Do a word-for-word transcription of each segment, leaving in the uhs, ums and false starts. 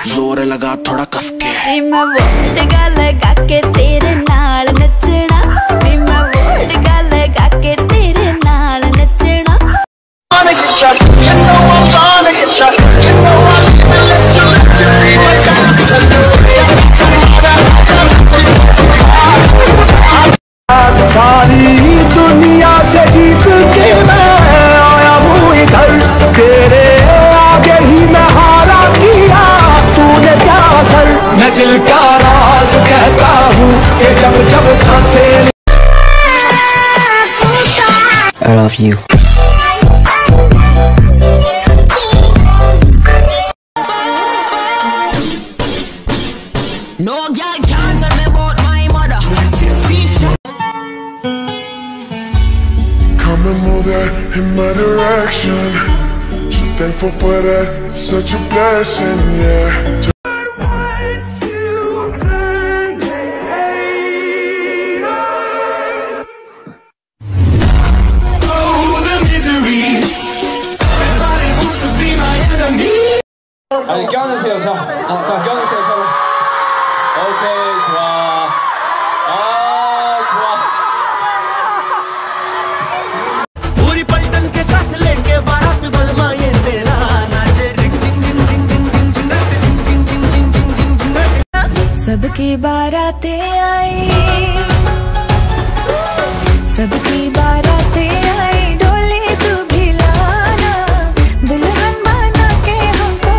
जोर लगा थोड़ा कसके। नी मैं वोडका लगा के तेरे नाल नचना, नी मैं वोडका लगा के तेरे नाल नचना। सारी दुनिया से जीत के मैं आया हूँ इधर, तेरे आगे ही मैं हारा किया तूने क्या असर। मैं दिल का राज कहता हूँ कि जब जब सांसें। I love you. No girl can't tell me about my mother. Come and move that in my direction. So thankful for that, it's such a blessing, yeah. Oh, the misery. Everybody wants to be my enemy. 아니 껴안으세요. 자, 아, 자 껴안으세요. 자, 오케이 좋아. 아 좋아. पूरी पलटन के साथ लेके बारात बलवाए तेरा नाचे डिंग डिंग डिंग डिंग डिंग डिंग डिंग डिंग डिंग डिंग डिंग डिंग डिंग। सबकी बारातें आई, सबकी बारातें आई, डोली तू भी लाना, दुल्हन बना के हमको।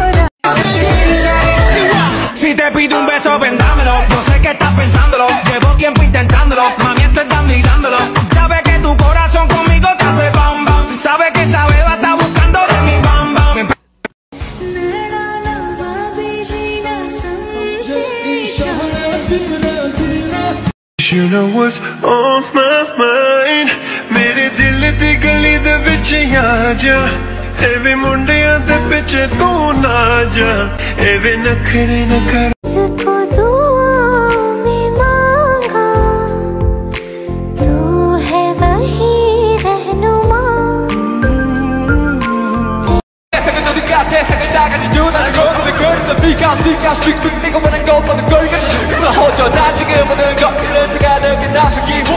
Si te pido un beso, vendámelo. No sé qué estás pensándolo. Llevo tiempo intentándolo. Mami, esto están mirándolo. Sabe que tu corazón conmigo te hace bam bam. Sabe que esa beba está buscando de mi bam bam. You know what's on my mind. मेरे दिल दी गली दे विच आ जा, एवे मुंडियां दे पिछे तू ना जा, एवे नखरे न कर। जिसको दुआओं में मांगा, तू है वही रहनुमा। Speak, speak, nigga, when I go for the girl, you can hold your dad, you get what I got, you know, you gotta get down, so keep